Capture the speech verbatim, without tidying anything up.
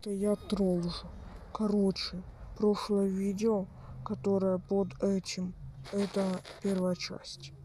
Это я тролл же. Короче, прошлое видео, которое под этим, это первая часть.